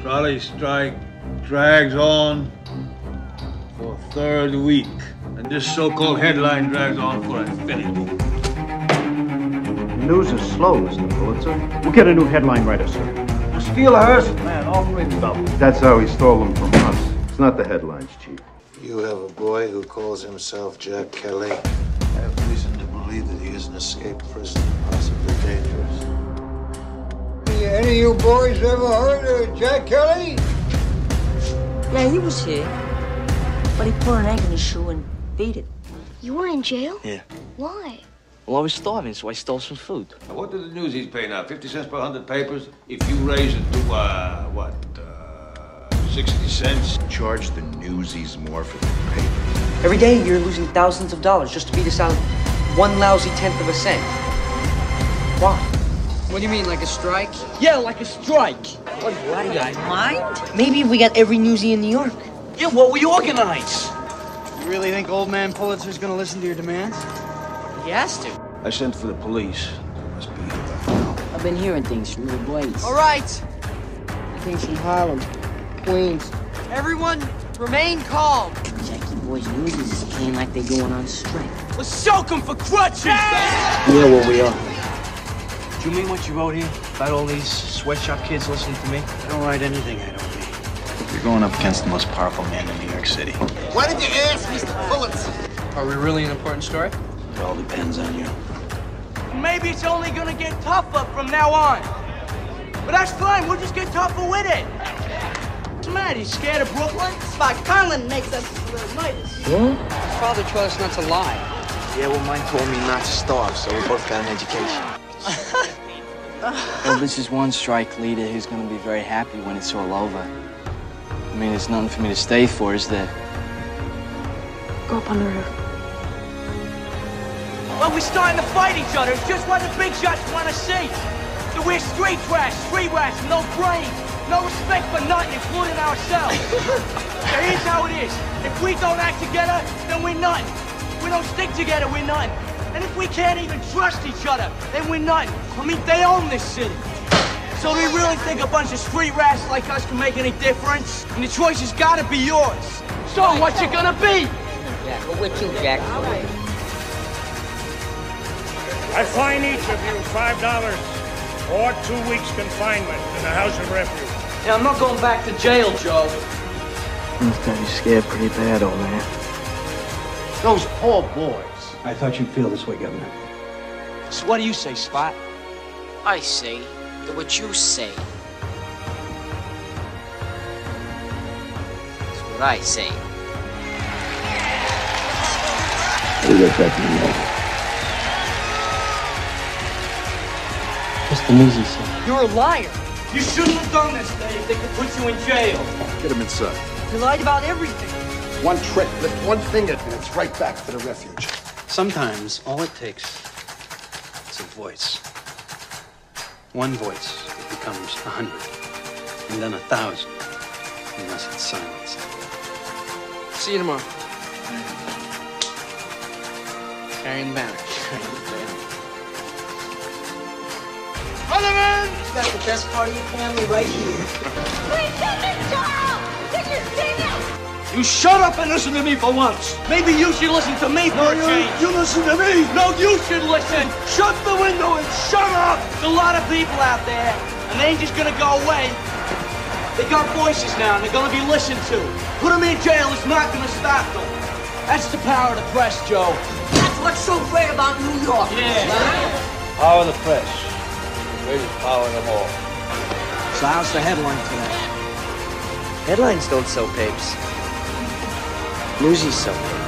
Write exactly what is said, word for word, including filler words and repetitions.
Trolley strike drags on for a third week, and this so-called headline drags on for infinity. News is slow, Mister Pulitzer. We'll get a new headline writer, sir. Steal a hearse, man, all three double. That's how he stole them from us. It's not the headlines, Chief. You have a boy who calls himself Jack Kelly. I have reason to believe that he is an escaped prisoner, possibly dangerous. Any of you boys ever heard of Jack Kelly? Yeah, he was here. But he put an egg in his shoe and beat it. You were in jail? Yeah. Why? Well, I was starving, so I stole some food. Now, what do the Newsies pay now? fifty cents per hundred papers? If you raise it to, uh, what, uh, sixty cents? Charge the Newsies more for the paper. Every day, you're losing thousands of dollars just to beat us out one lousy tenth of a cent. Why? What do you mean, like a strike? Yeah, like a strike. What, what do you mind? Maybe if we got every newsie in New York. Yeah, what we organize. You really think old man Pulitzer's gonna listen to your demands? He has to. I sent for the police. They must be here by now. I've been hearing things from little boys. All right, Things from Harlem, Queens. everyone, remain calm. Jackie Boys Newsies is playing like they're going on strike. Let's soak them for crutches! Yeah, well, we are. Do you mean what you wrote here about all these sweatshop kids listening to me? I don't write anything I don't mean. You're going up against the most powerful man in New York City. Why did you ask Mister Pulitzer? Are we really an important story? It all depends on you. Maybe it's only gonna get tougher from now on. But that's fine, we'll just get tougher with it. What's the matter, you scared of Brooklyn? Spot Conlon makes us a little nervous. His father told us not to lie. Yeah, well, mine told me not to starve, so we both got an education. Well, this is one strike leader who's gonna be very happy when it's all over. I mean, there's nothing for me to stay for, is there? Go up on the roof. Well, we're starting to fight each other. It's just what the big shots want to see. That we're street trash, street rats, no brains, no respect for nothing, including ourselves. So here's how it is. If we don't act together, then we're nothing. If we don't stick together, we're nothing. And if we can't even trust each other, then we're nothing. I mean, they own this city. So do you really think a bunch of street rats like us can make any difference? And the choice has got to be yours. So what you gonna be? Jack, we're with you, Jack. I fine each of you five dollars or two weeks confinement in the House of Refuge. Yeah, I'm not going back to jail, Joe. Must have you scared pretty bad, old man. Those poor boys. I thought you'd feel this way, Governor. So what do you say, Spot? I say that what you say. That's what I say. What's the Newsies say? You're a liar. You shouldn't have done this, Dave. They could put you in jail. Get him inside. You lied about everything. One trick, lift one finger, and it's right back to the refuge. Sometimes all it takes is a voice. One voice becomes a hundred, and then a thousand, unless it's silenced. See you tomorrow. Carrying the banner. You got the best part of your family right here. Please take this child! Take your thing out! You shut up and listen to me for once. Maybe you should listen to me for a change. You listen to me. No, you should listen. Shut the window and shut up. There's a lot of people out there, and they ain't just gonna go away. They got voices now, and they're gonna be listened to. Put them in jail is not gonna stop them. That's the power of the press, Joe. That's what's so great about New York. Yeah. Power of the press. The greatest power of them all. So how's the headline today? Headlines don't sell papes. Newsies sell papes.